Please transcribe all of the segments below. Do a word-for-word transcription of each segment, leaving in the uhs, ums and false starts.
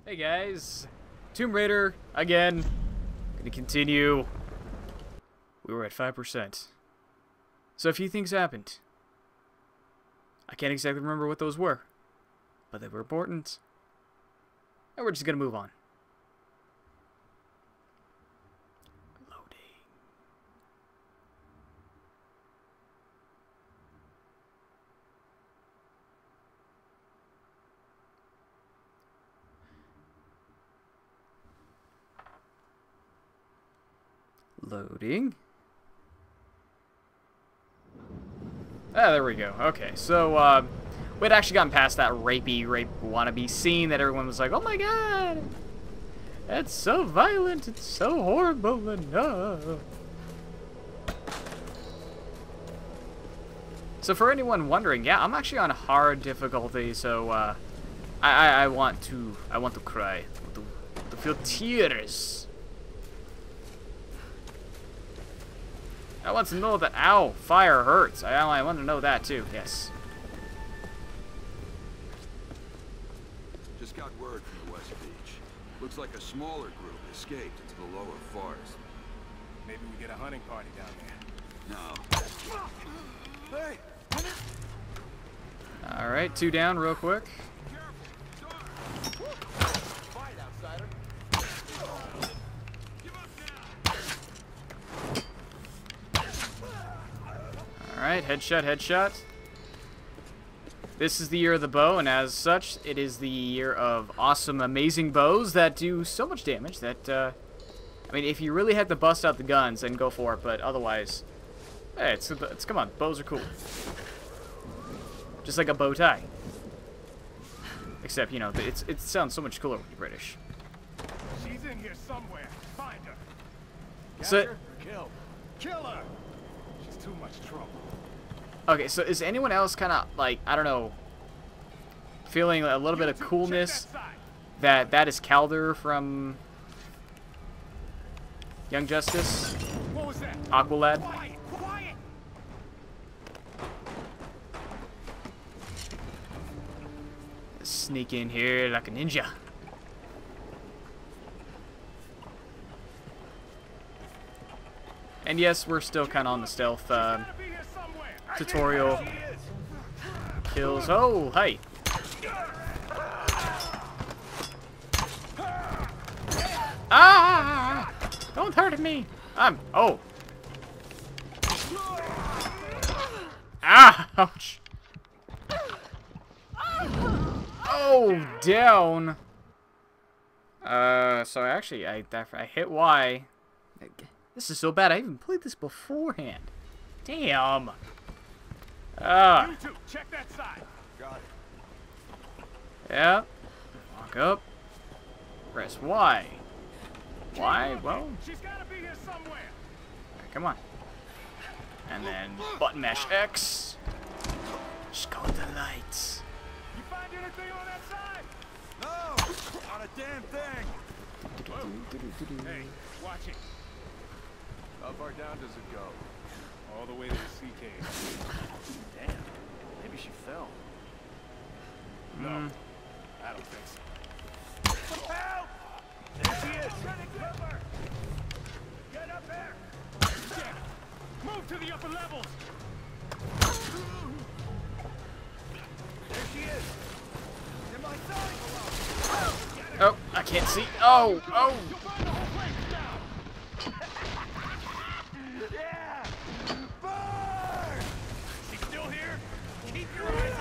Hey guys, Tomb Raider again. Gonna continue. We were at five percent. So a few things happened. I can't exactly remember what those were, but they were important. And we're just gonna move on. Loading. Loading. Ah, there we go. Okay, so, uh, we'd actually gotten past that rapey, rape wannabe scene that everyone was like, oh my god! It's so violent, it's so horrible, and no. So for anyone wondering, yeah, I'm actually on hard difficulty, so, uh, I, I, I want to, I want to cry. I want to, to feel tears. I want to know that, ow, fire hurts. I, I want to know that too, yes. Just got word from the West Beach. Looks like a smaller group escaped into the lower forest. Maybe we get a hunting party down there. No. Hey! Alright, two down real quick. Fight, outsider. Alright, headshot, headshot. This is the year of the bow, and as such, it is the year of awesome, amazing bows that do so much damage that, uh, I mean, if you really had to bust out the guns, then go for it, but otherwise, hey, it's, it's, come on, bows are cool. Just like a bow tie. Except, you know, it's, it sounds so much cooler when you're British. She's in here somewhere. Find her. So, Capture or kill. Kill her. She's too much trouble. okay, so is anyone else kind of, like, I don't know, feeling a little bit of coolness that that is Calder from Young Justice? What was that? Aqualad? Quiet, quiet. Sneak in here like a ninja. And yes, we're still kind of on the stealth uh, Gotta be here somewhere. tutorial She is. kills. Oh, hi. Ah! Don't hurt me. I'm. Oh. Ah! Ouch. Oh, down. Uh, so actually, I I hit Y. This is so bad. I even played this beforehand. Damn. Ah. You two, check that side. Got it. Yeah. Walk up. Press Y. Y. Well, She's gotta be here somewhere. come on. And then button mash X. Just go with the lights. You find anything on that side? No! Not a damn thing! Hey, watch it. How far down does it go? All the way to the sea cave. Damn. Maybe she fell. No, Mm. I don't think so. Help! There she is. Get her. Get up there. Damn. Move to the upper levels. There she is! In my sight! Oh, I can't see. Oh, oh. You'll burn the whole place down. Yeah! Burn! She's still here? Keep your eyes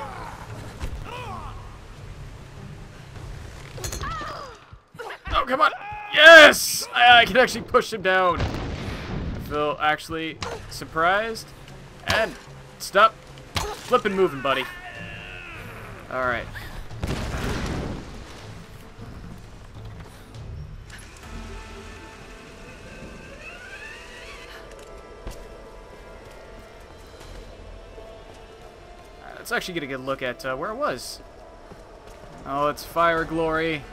open. Oh, come on. Yes! I, I can actually push him down. I feel actually surprised. And stop flipping moving, buddy. Alright. Alright, let's actually get a good look at uh, where it was. Oh, it's Fire Glory.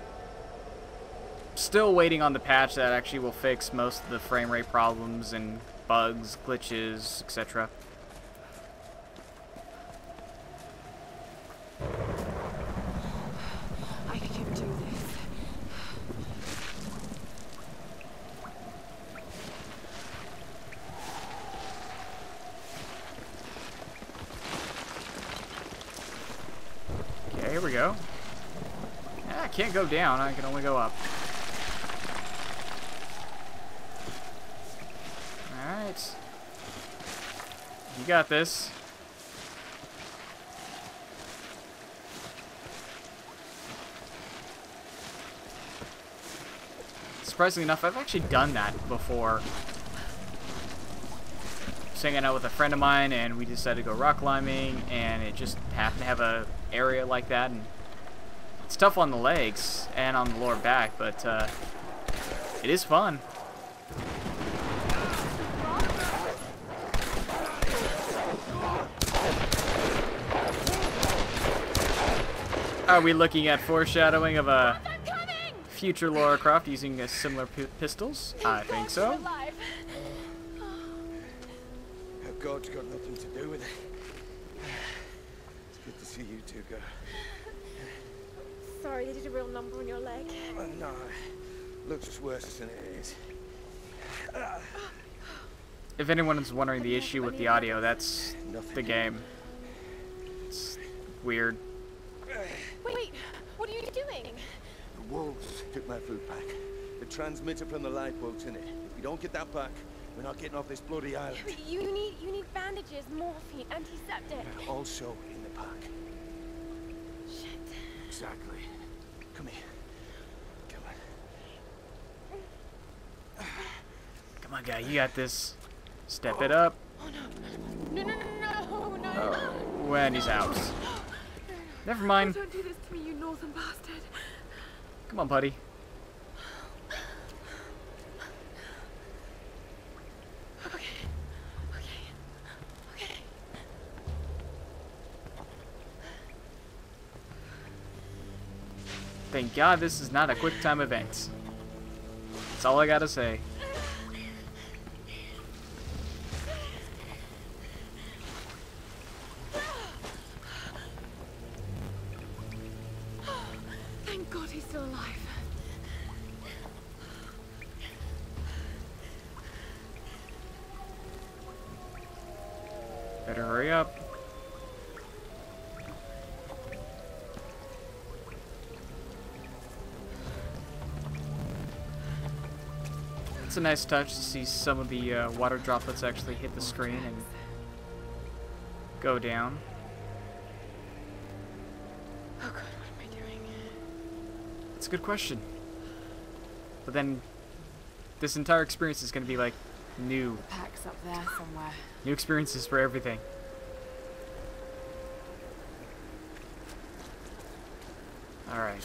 Still waiting on the patch that actually will fix most of the frame rate problems and bugs, glitches, et cetera. I can do this. go. Yeah, I can't go down. I can only go up. Alright. You got this. Surprisingly enough, I've actually done that before. I was hanging out with a friend of mine, and we decided to go rock climbing, and it just happened to have a area like that, and it's tough on the legs and on the lower back, but uh, it is fun. Are we looking at foreshadowing of a future Lara Croft using uh, similar p pistols? I think so. Oh, God's got nothing to do with it. It's good to see you two go. Sorry, they did a real number on your leg. Oh, no, looks worse than it is. If anyone is wondering the issue with the audio, that's Nothing. the game. It's weird. Wait, wait, what are you doing? The wolves took my food pack. The transmitter from the lifeboat's in it. If we don't get that back, we're not getting off this bloody island. You need, you need bandages, morphine, antiseptic. Also in the pack. Shit. Exactly. Come here. Come on. Come on, guy, you got this. Step it up. Oh no. No, no, no, no, no. Oh, when he's out. Never mind. Don't do this to me, you northern bastard. Come on, buddy. Okay. Okay. Okay. Thank God this is not a quick time event. That's all I gotta say. Thank God he's still alive. Better hurry up. It's a nice touch to see some of the uh, water droplets actually hit the screen and go down. Oh God, what am I doing? It's a good question. But then, this entire experience is going to be like new. The pack's up there somewhere. New experiences for everything. Alright.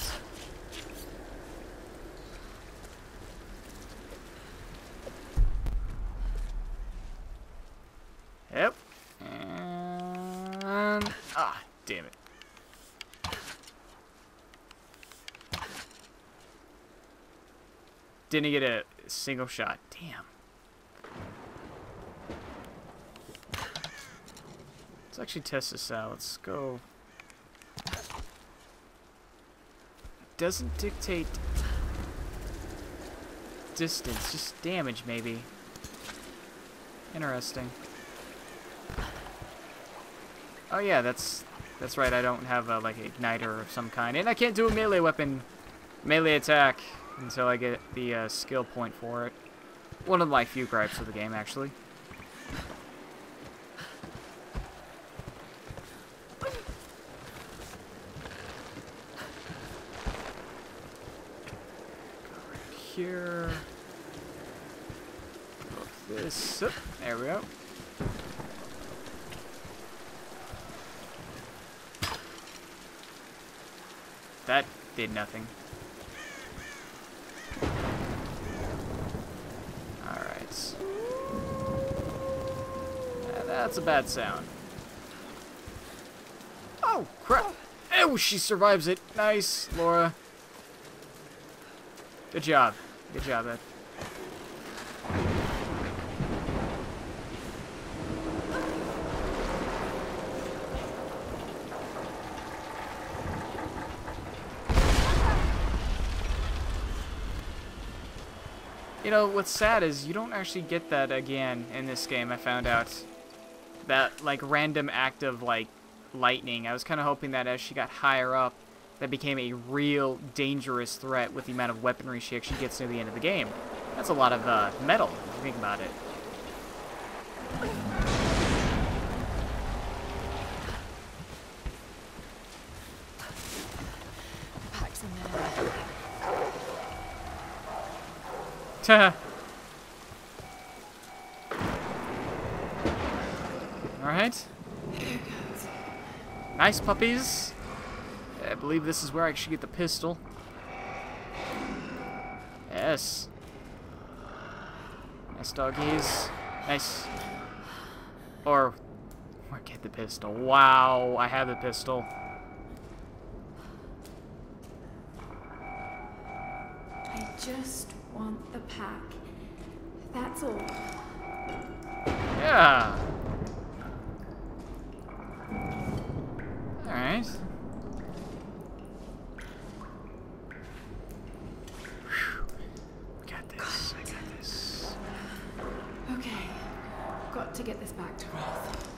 Yep. And... Ah, damn it. Didn't get a single shot. Damn. Let's actually test this out. Let's go. Doesn't dictate distance, just damage maybe. Interesting. Oh yeah, that's that's right. I don't have a like igniter of some kind, and I can't do a melee weapon, melee attack until I get the uh, skill point for it. One of my few gripes with the game, actually. Here. Look this up. There we go. That did nothing. Alright. Yeah, that's a bad sound. Oh, crap. Oh, she survives it. Nice, Laura. Good job. Good job, Ed. You know, what's sad is you don't actually get that again in this game, I found out. That, like, random act of, like, lightning. I was kind of hoping that as she got higher up, that became a real dangerous threat with the amount of weaponry she actually gets near the end of the game. That's a lot of uh, metal, if you think about it. Packs in there. Ta. Alright. Nice puppies. I believe this is where I should get the pistol. Yes. Nice doggies. Nice. Or, or get the pistol. Wow, I have the pistol. I just want the pack. That's all. Yeah. Alright. Got this. I got this. Okay. Got to get this back to Roth.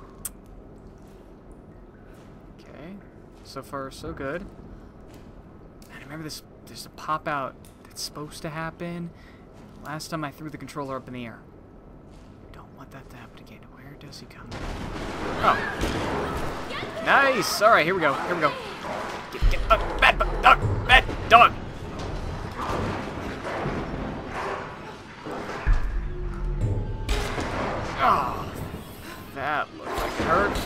Okay. So far, so good. And I remember this. There's a pop out that's supposed to happen. Last time I threw the controller up in the air. Don't want that to happen again. Where does he come? Oh. Nice. All right, here we go. Here we go. Get, get, uh, bad bu- dog. Bad dog. Oh, that looked like it hurt.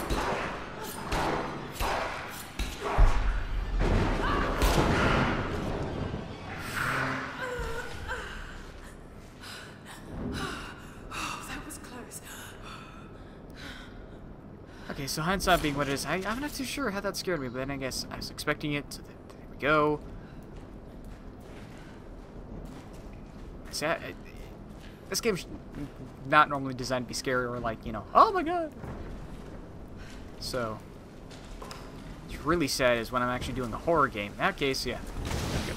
That was close. Okay, so hindsight being what it is, I, I'm not too sure how that scared me, but then I guess I was expecting it, so th there we go. See, I, I, this game's not normally designed to be scary or like, you know, oh my god. So, what's really sad is when I'm actually doing a horror game. In that case, yeah. Good.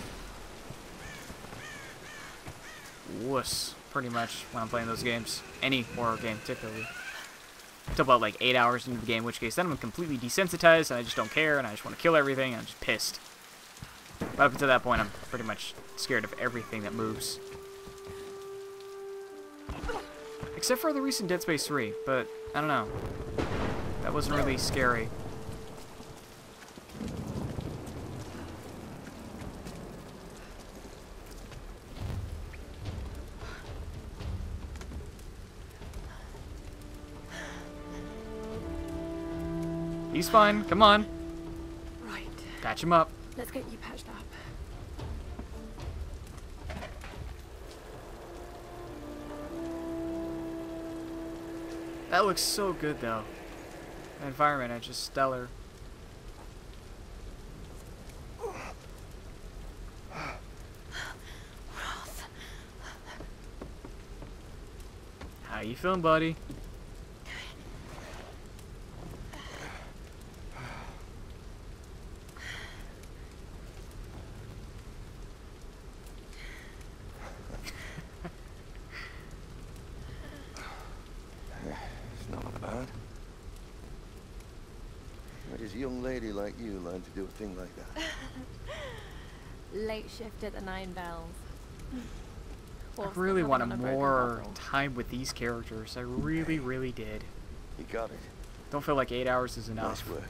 Wuss, pretty much, when I'm playing those games. Any horror game, typically. Until about like eight hours into the game, in which case then I'm completely desensitized and I just don't care and I just want to kill everything and I'm just pissed. But up until that point, I'm pretty much scared of everything that moves. Except for the recent Dead Space three, but I don't know. That wasn't really scary. He's fine. Come on. Right. Patch him up. Let's get you patched up. That looks so good, though. The environment is just stellar. How you feeling, buddy? Where does a young lady like you learn to do a thing like that? Late shift at the Nine Bells. I really wanted more time with these characters. I really, really did. You got it. Don't feel like eight hours is enough. Nice work.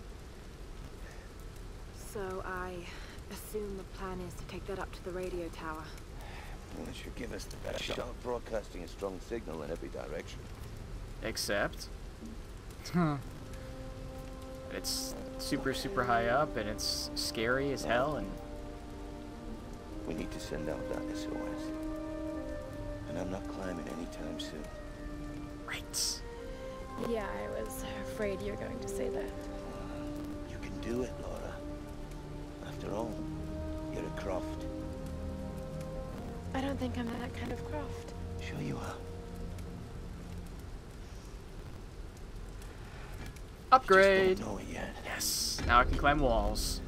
So I assume the plan is to take that up to the radio tower. Well, it should give us the best shot of broadcasting a strong signal in every direction. Except... it's super, super high up, and it's scary as hell, and... We need to send out that S O S. And I'm not climbing anytime soon. Right. Yeah, I was afraid you were going to say that. You can do it, Laura. After all, you're a Croft. I don't think I'm that kind of Croft. Sure you are. Upgrade! You just don't know it yet. Yes, now I can climb walls.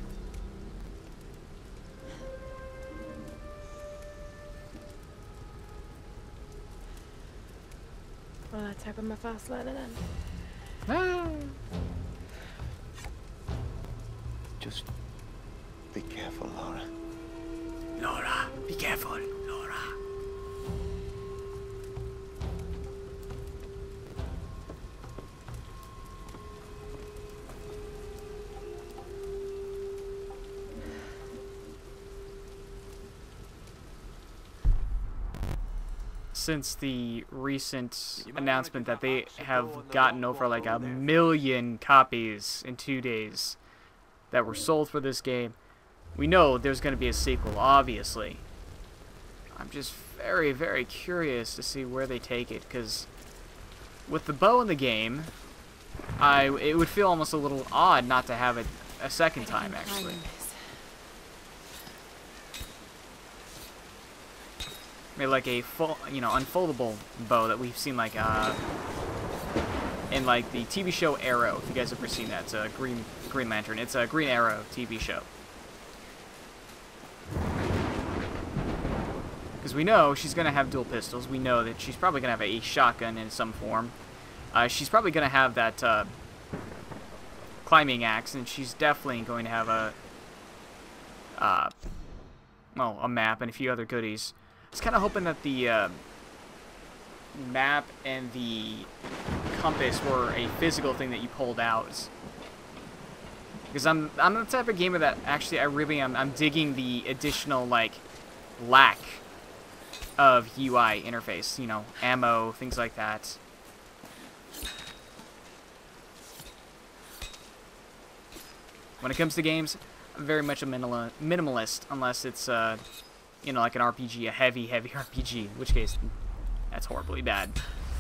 Well, let's hope I'm a fast learner then. Ah. Just careful, Laura. Laura, be careful, Laura. Since the recent announcement that they have gotten over like a million copies in two days that were sold for this game, we know there's going to be a sequel, obviously. I'm just very, very curious to see where they take it, because with the bow in the game, I it would feel almost a little odd not to have it a second time, actually. Maybe like a full, you know, unfoldable bow that we've seen like uh, in like the T V show Arrow. If you guys have ever seen that, it's a Green Green Lantern. It's a Green Arrow T V show. Because we know she's gonna have dual pistols. We know that she's probably gonna have a shotgun in some form. Uh, she's probably gonna have that uh, climbing axe, and she's definitely going to have a, uh, well, a map and a few other goodies. I was kind of hoping that the uh, map and the compass were a physical thing that you pulled out. Because I'm I'm the type of gamer that actually I really am I'm digging the additional like lack of U I interface, you know, ammo, things like that. When it comes to games, I'm very much a minimal minimalist, unless it's uh you know, like an R P G, a heavy, heavy R P G, in which case, that's horribly bad.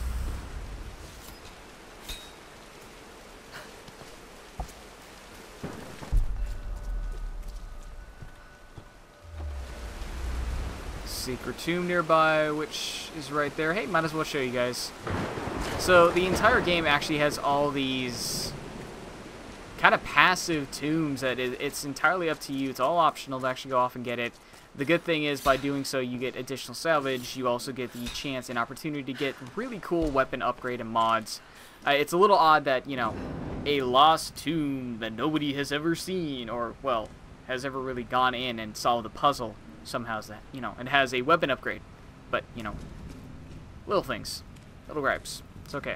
Secret tomb nearby, which is right there. Hey, might as well show you guys. So, the entire game actually has all these kind of passive tombs that it, it's entirely up to you. It's all optional to actually go off and get it. The good thing is, by doing so, you get additional salvage. You also get the chance and opportunity to get really cool weapon upgrade and mods. Uh, it's a little odd that, you know, a lost tomb that nobody has ever seen, or, well, has ever really gone in and solved the puzzle, somehow has that, you know, and has a weapon upgrade. But, you know, little things. Little gripes. It's okay.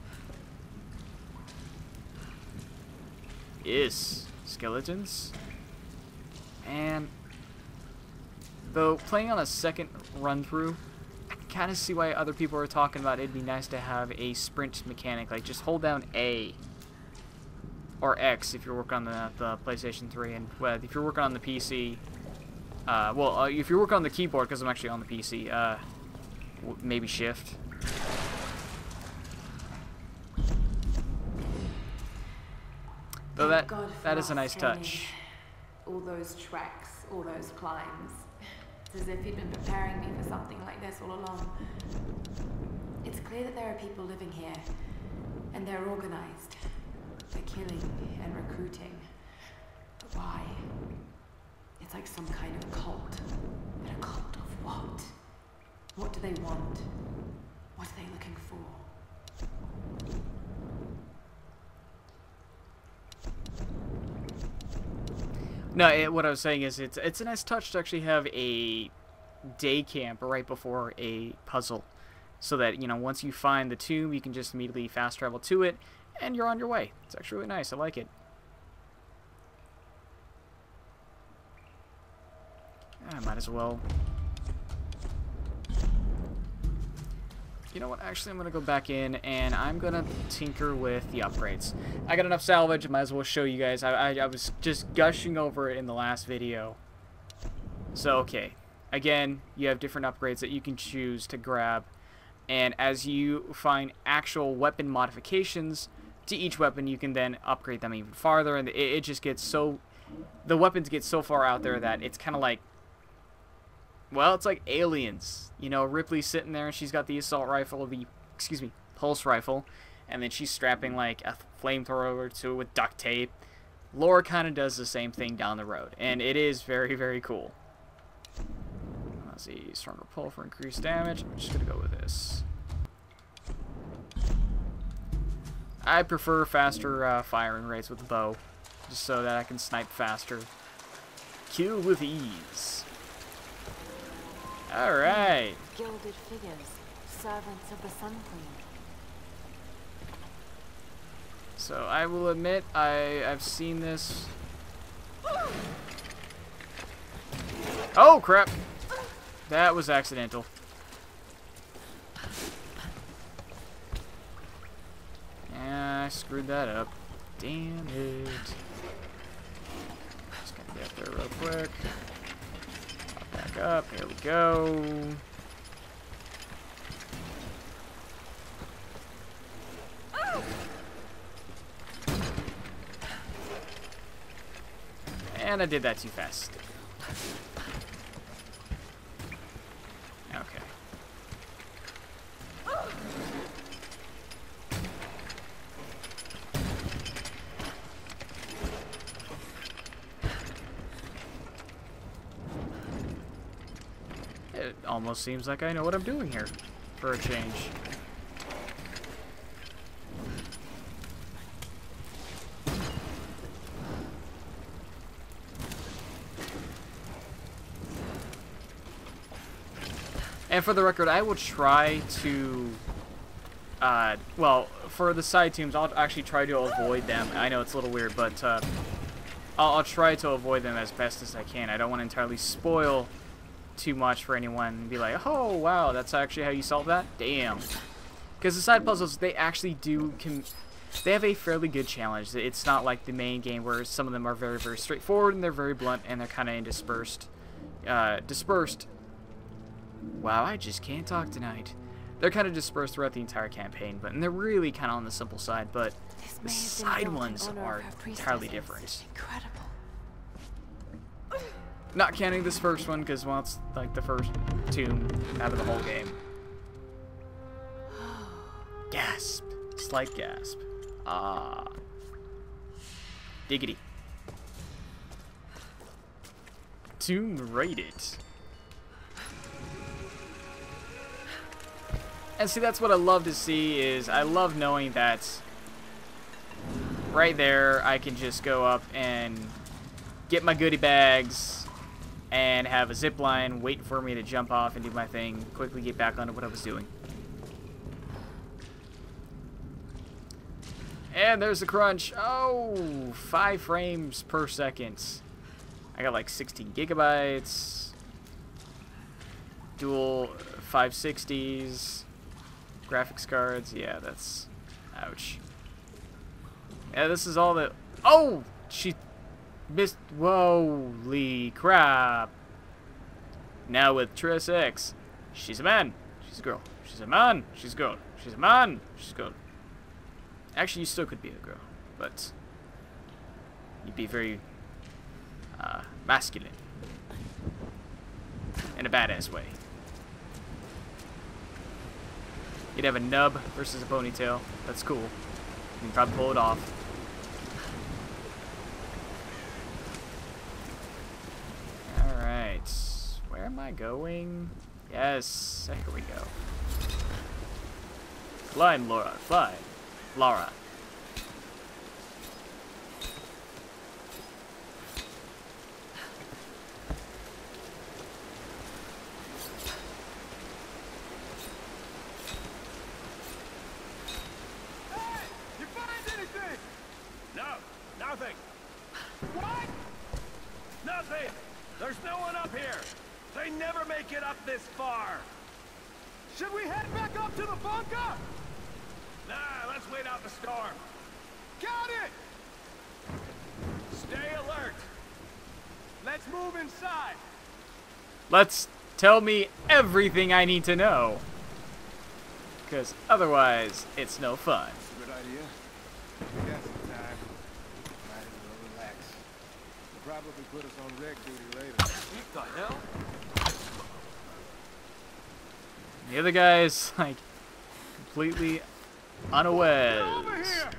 Yes. Skeletons. And though, playing on a second run-through, I can kind of see why other people are talking about it'd be nice to have a sprint mechanic. Like, just hold down A or X if you're working on the, the PlayStation three. And well, if you're working on the P C, uh, well, uh, if you're working on the keyboard, because I'm actually on the P C, uh, maybe Shift. Though that, that is a nice touch. All those treks, all those climbs. It's as if he'd been preparing me for something like this all along. It's clear that there are people living here, and they're organized. They're killing and recruiting. But why? It's like some kind of cult. But a cult of what? What do they want? What are they looking for? No, it, what I was saying is it's it's a nice touch to actually have a day camp right before a puzzle, so that, you know, once you find the tomb, you can just immediately fast travel to it, and you're on your way. It's actually really nice. I like it. I might as well. You know what? Actually, I'm going to go back in, and I'm going to tinker with the upgrades. I got enough salvage. I might as well show you guys. I, I, I was just gushing over it in the last video. So, okay. Again, you have different upgrades that you can choose to grab. And as you find actual weapon modifications to each weapon, you can then upgrade them even farther. And it, it just gets so... The weapons get so far out there that it's kind of like... Well, it's like Aliens. You know, Ripley's sitting there and she's got the assault rifle, the, excuse me, pulse rifle, and then she's strapping like a flamethrower to it with duct tape. Laura kind of does the same thing down the road, and it is very, very cool. Let's see, stronger pull for increased damage. I'm just gonna go with this. I prefer faster uh, firing rates with the bow, just so that I can snipe faster. Kill with ease. Alright. Gilded figures, servants of the Sun Queen. So I will admit I I've seen this. Oh crap! That was accidental. Yeah, I screwed that up. Damn it. Just gotta get up there real quick. Pop back up. Here we go. And I did that too fast. Okay. It almost seems like I know what I'm doing here for a change. And for the record, I will try to, uh, well, for the side tombs, I'll actually try to avoid them. I know it's a little weird, but uh, I'll, I'll try to avoid them as best as I can. I don't want to entirely spoil too much for anyone and be like, oh, wow, that's actually how you solve that? Damn. Because the side puzzles, they actually do, can, they have a fairly good challenge. It's not like the main game where some of them are very, very straightforward and they're very blunt and they're kind of dispersed, uh, dispersed. Wow, I just can't talk tonight. They're kind of dispersed throughout the entire campaign, but and they're really kind of on the simple side, but the side ones are entirely different. Incredible. Not counting this first one, because, well, it's like the first tomb out of the whole game. Gasp. Slight gasp. Ah. Diggity. Tomb raided. And see, that's what I love to see, is I love knowing that right there I can just go up and get my goodie bags and have a zip line waiting for me to jump off and do my thing, quickly get back onto what I was doing. And there's the crunch. Oh, five frames per second. I got like sixteen gigabytes. Dual five sixties. Graphics cards, yeah, that's... Ouch. Yeah, this is all the... Oh! She missed... Holy crap. Now with Triss X. She's a man. She's a girl. She's a man. She's a girl. She's a man. She's a girl. Actually, you still could be a girl, but... You'd be very... Uh, masculine. In a badass way. You'd have a nub versus a ponytail. That's cool. You can probably pull it off. Alright. Where am I going? Yes. Here we go. Climb, Laura. Climb. Laura. Nothing. What? Nothing. There's no one up here. They never make it up this far. Should we head back up to the bunker? Nah, let's wait out the storm. Got it. Stay alert. Let's move inside. Let's tell me everything I need to know. Because otherwise, it's no fun. Good idea. We got some time. Might as well relax. They'll probably put us on reg duty later. What the hell? The other guy's like completely unawares. Over here!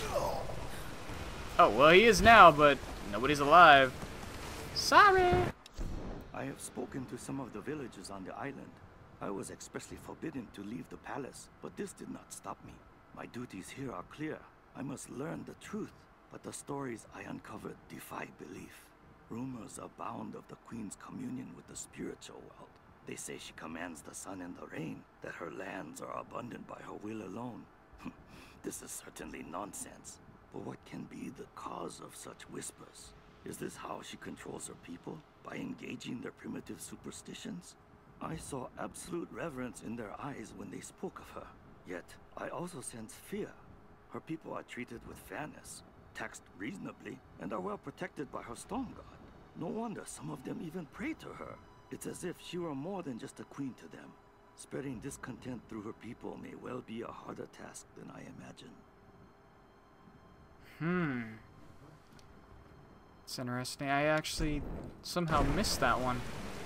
Oh, well, he is now, but nobody's alive. Sorry. I have spoken to some of the villagers on the island. I was expressly forbidden to leave the palace, but this did not stop me. My duties here are clear. I must learn the truth, but the stories I uncovered defy belief. Rumors abound of the Queen's communion with the spiritual world. They say she commands the sun and the rain, that her lands are abundant by her will alone. This is certainly nonsense. But what can be the cause of such whispers? Is this how she controls her people? By engaging their primitive superstitions? I saw absolute reverence in their eyes when they spoke of her. Yet, I also sense fear. Her people are treated with fairness, taxed reasonably, and are well protected by her storm god. No wonder some of them even pray to her. It's as if she were more than just a queen to them. Spreading discontent through her people may well be a harder task than I imagine. Hmm. It's interesting. I actually somehow missed that one.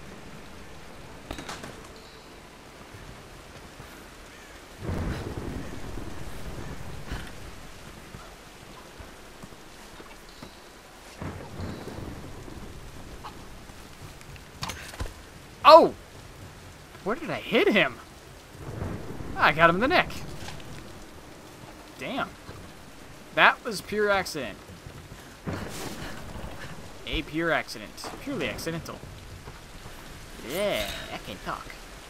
Oh! Where did I hit him? I got him in the neck. Damn. That was pure accident. A pure accident. Purely accidental. Yeah, I can talk.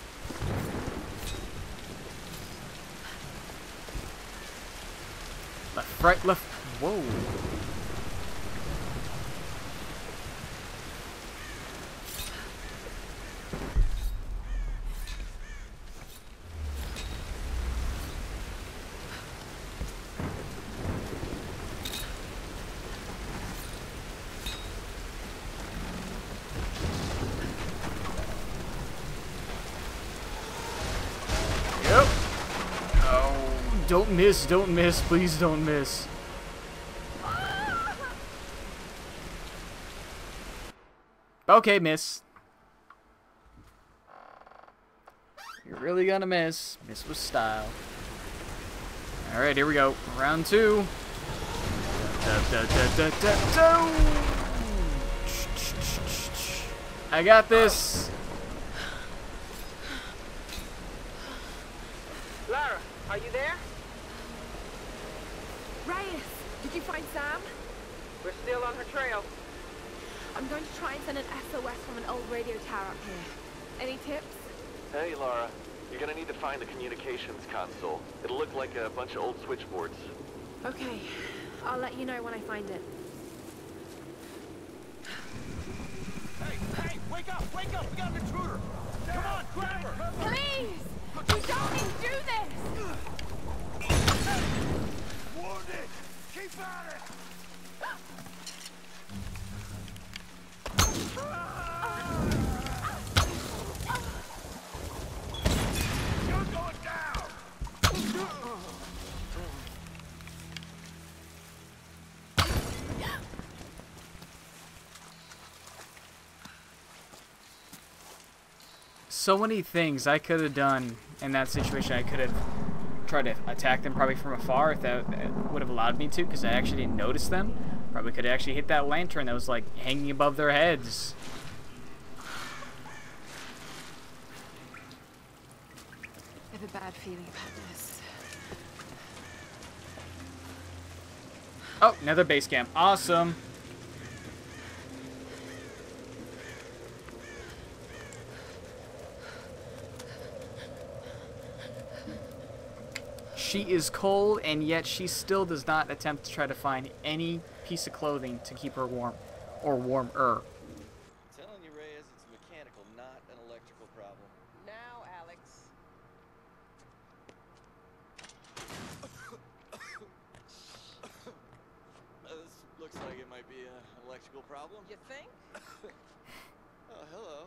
Left, right, left. Whoa. Don't miss, don't miss, please don't miss. Okay, miss. You're really gonna miss. Miss with style. Alright, here we go. Round two. Da, da, da, da, da, da. I got this. Lara, are you there? Reyes, did you find Sam? We're still on her trail. I'm going to try and send an S O S from an old radio tower up here. Any tips? Hey, Lara. You're gonna need to find the communications console. It'll look like a bunch of old switchboards. Okay. I'll let you know when I find it. Hey, hey, wake up, wake up! We got an intruder! Come on, grab her! Please! We don't need to do this! Wounded! Keep at it! You're going down! So many things I could have done in that situation. I could have tried to attack them probably from afar if that would have allowed me to, because I actually didn't notice them. Probably could have actually hit that lantern that was like hanging above their heads. I have a bad feeling about this. Oh, another base camp. Awesome. She is cold, and yet she still does not attempt to try to find any piece of clothing to keep her warm, or warmer. I'm telling you, Reyes, it's mechanical, not an electrical problem. Now, Alex. Uh, this looks like it might be an electrical problem. You think? Oh, hello.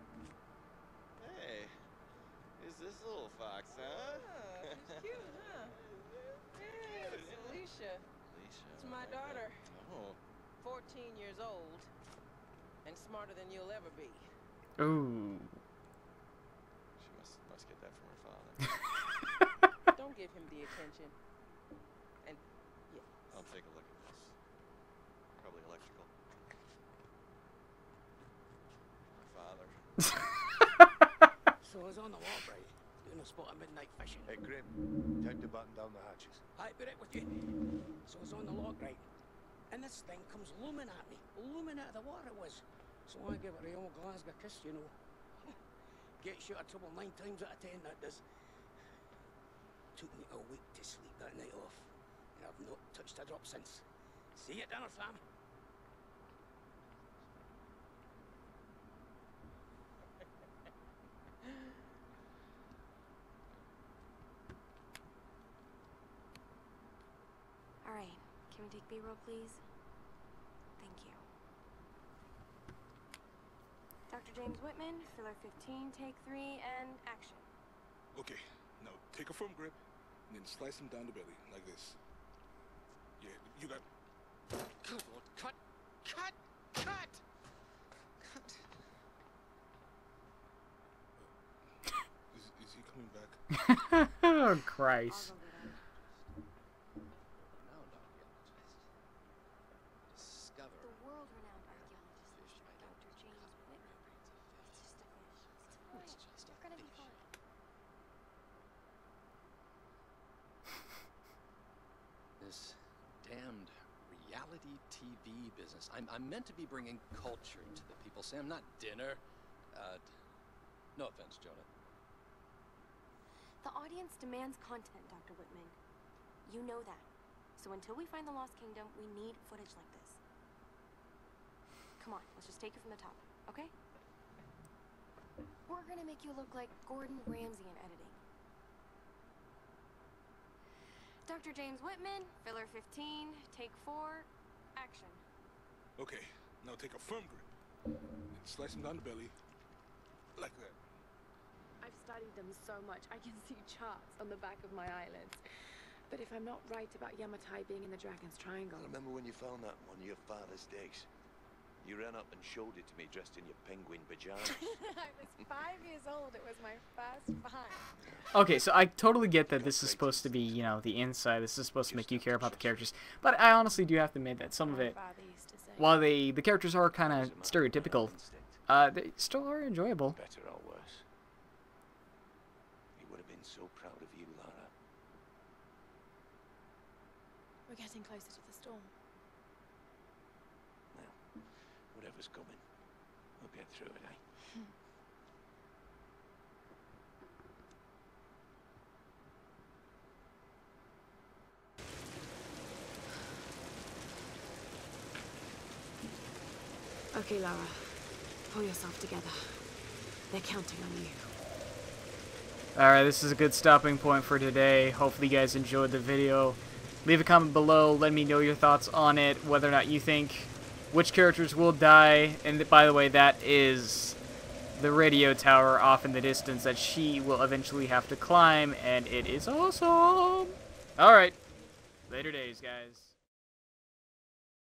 Hey, who's this little fox, huh? Ah, she's cute, huh? Yeah, it's Alicia. Alicia. It's my daughter. Oh. fourteen years old. And smarter than you'll ever be. Ooh. She must must get that from her father. Don't give him the attention. And, yeah. I'll take a look at this. Probably electrical. My father. So I was on the wharf, right? Doing a spot of midnight fishing. Hey, Grim. Time to button down the hatches. I'd be right with you. So I was on the log, right? And this thing comes looming at me, looming out of the water it was. So I give it a old Glasgow kiss, you know. Gets you out of trouble nine times out of ten, that does. Took me a week to sleep that night off, and I've not touched a drop since. See you at dinner, Sam. All right, can we take B-roll, please? Thank you. Doctor James Whitman, filler fifteen, take three, and action. Okay, now take a firm grip, and then slice him down the belly, like this. Yeah, you got... Good Lord, cut! Cut! Cut! Cut! Uh, is, is he coming back? Oh, Christ. The world-renowned archaeologist, Doctor James Whitman. It's just a fish. It's alright. You're gonna be fine. This damned reality T V business. I'm, I'm meant to be bringing culture to the people, Sam, not dinner. Uh, no offense, Jonah. The audience demands content, Doctor Whitman. You know that. So until we find the Lost Kingdom, we need footage like this. Come on, let's just take it from the top, okay? We're gonna make you look like Gordon Ramsay in editing. Doctor James Whitman, filler fifteen, take four, action. Okay, now take a firm grip, and slice him down the belly, like that. I've studied them so much, I can see charts on the back of my eyelids. But if I'm not right about Yamatai being in the Dragon's Triangle... I remember when you found that on your father's decks. You ran up and showed it to me dressed in your penguin pajamas. I was five years old. It was my first find. Okay, so I totally get that this is supposed to be, you know, the inside. This is supposed to make you care about the characters. But I honestly do have to admit that some of it, while they the characters are kind of stereotypical, uh, they still are enjoyable. Better or worse. He would have been so proud of you, Lara. We're getting closer to the storm. Now, whatever's coming, we'll get through it, eh? Hmm. Okay, Lara. Pull yourself together. They're counting on you. Alright, this is a good stopping point for today. Hopefully you guys enjoyed the video. Leave a comment below. Let me know your thoughts on it. Whether or not you think which characters will die. And by the way, that is the radio tower off in the distance that she will eventually have to climb. And it is awesome. Alright. Later days, guys.